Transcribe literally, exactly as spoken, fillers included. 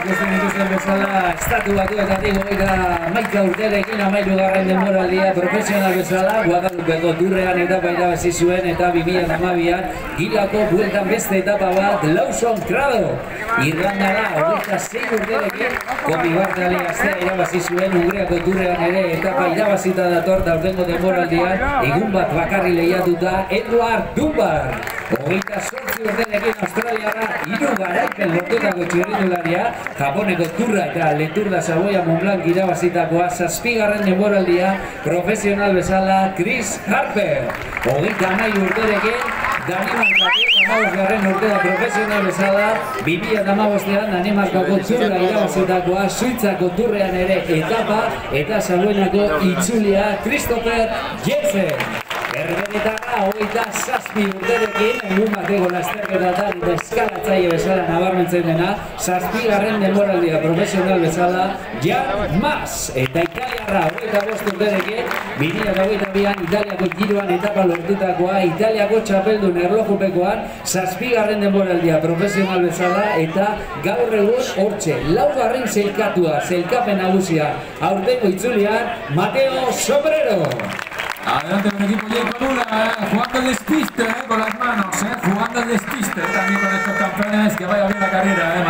ikusten dituzten bezala, estatu batuetatik hogeita hamaika urterekin hamahirugarren denboraldia profesional bezala, Guadalupeko Turrean etapa irabazi zuen eta bi mila hamabian Gilako bueltan beste etapa bat Lawson Crado. Irlandara hogeita sei urterekin Kopi Bartali gaztea irabazi zuen Hungriako Turrean ere etapa irabazita dator aurtengo denboraldian, egun bat bakarri lehiatuta Edward Dunbar. Hogeita zortzi urterekin Australiara hiru garaipen lortutako txirrindularia, Japoneko Turra eta Letour de Savoia Mont Blanc irabazitakoa zazpigarren denboraldia profesional bezala Chris Harper. Hogeita hamairu urterekin Danimarkatik hamabosgarren urtea profesional bezala, bi mila hamabostean Danimarkako Turra irabazitakoa, Suitzako Turrean ere etapa eta Salbuenako itzulia Christopher Jensen. Erbenetara hogeita zazpi urterekin, egun bateko lasterketatan eta eskalatzaile bezala nabarmentzen dena, zazpigarren denboraldia profesional bezala Jan Mas. Eta Italiarra hogeita bost urterekin, bi mila hogeita bian Italiako Giroan etapa lortutakoa, Italiako txapeldun erlojupekoan, zazpigarren denboraldia profesional bezala eta gaur egun hortxe, laugarren zelkatua, zelkapen nagusia, aurtengo itzulian, Mateo Sombrero. Adelante con el equipo Jayco Lula, eh, jugando el despiste eh, con las manos, eh, jugando el despiste también con estos campeones, que vaya bien la carrera. Eh.